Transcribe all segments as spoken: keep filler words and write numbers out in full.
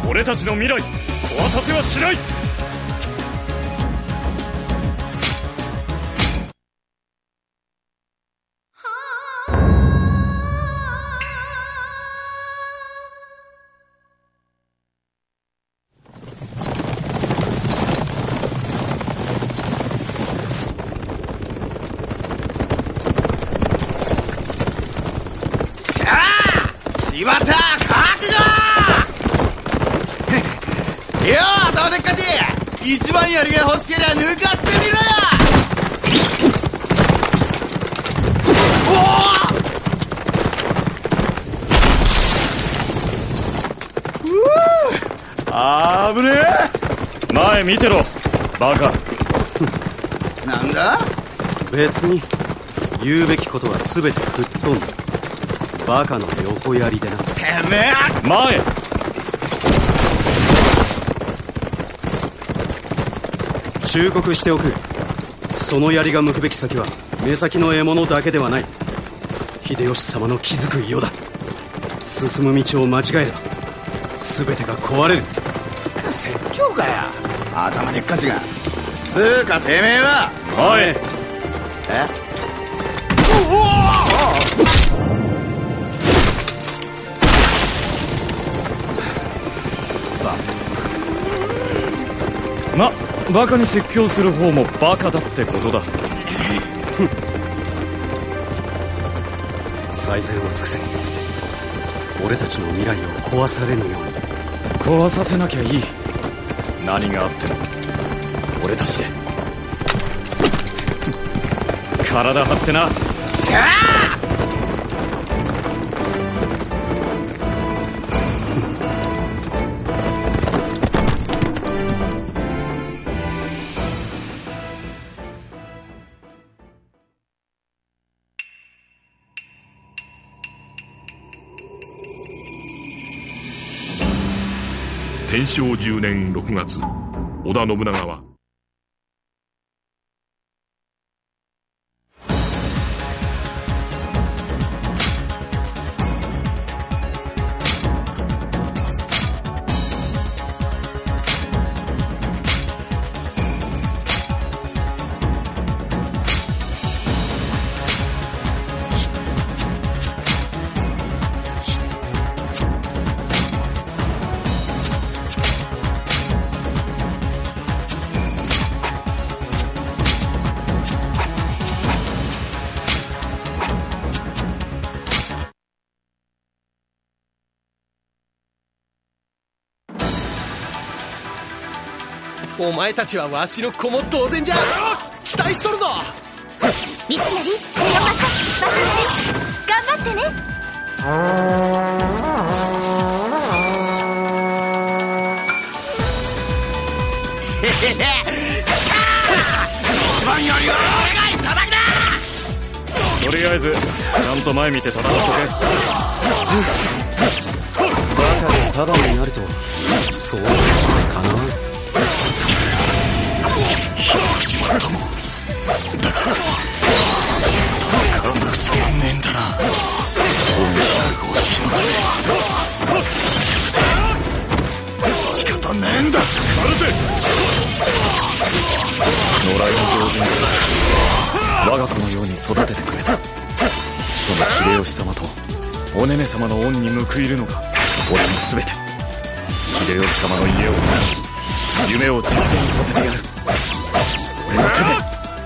俺たちの未来壊させはしない。 柴田覚悟ようどうでっかち、一番槍が欲しけりゃ抜かしてみろよ。おおあぶねえ。前見てろバカ。 なんだ。 別に言うべきことは全て吹っ飛んだ。バカの横槍でな。てめえ前。 忠告しておく。その槍が向くべき先は目先の獲物だけではない。秀吉様の築く世だ。進む道を間違えれば全てが壊れる。 説教かよ頭でっかちが。つうかてめえは。 おい。 えおおま、バカに説教する方もバカだってことだ。 最善を尽くせ。俺たちの未来を壊されぬように。 壊させなきゃいい。何があっても俺たちで。体張ってな。 さあ天正じゅうねんろくがつ、織田信長はお前たちはわしの子も同然じゃ。期待しとるぞ。 三成、清正、正成、頑張ってね。 へへへ。さあ一番よりは俺がいただきだ。 とりあえずちゃんと前見て戦っとけ。 バカでタダになるとそういう人かな。 しまったもんだがかからなくちゃなんねえんだな。本来ある方式の仕方ねえんだ。 離せ。野良犬上手に我が子のように育ててくれた。その秀吉様とおねね様の恩に報いるのが俺の全て。秀吉様の家を夢を実現させてやる。俺の手で。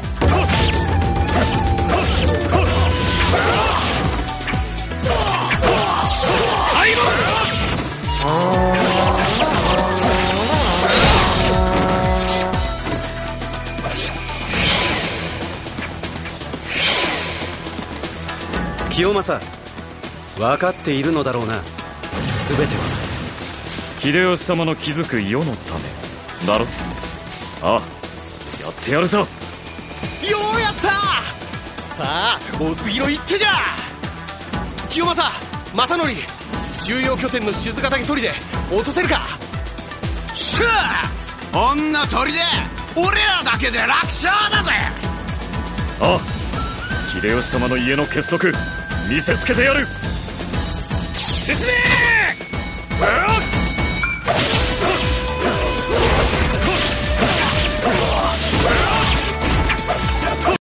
清正、分かっているのだろうな。全ては秀吉様の築く世のためだろ。ああ、やってやるぞ。 ようやった。さあお次の一手じゃ。清正、正則、重要拠点の静ヶ岳砦落とせるか。 しゃあ、女砦俺らだけで楽勝だぜ。 ああ、秀吉様の家の結束見せつけてやる。進めー。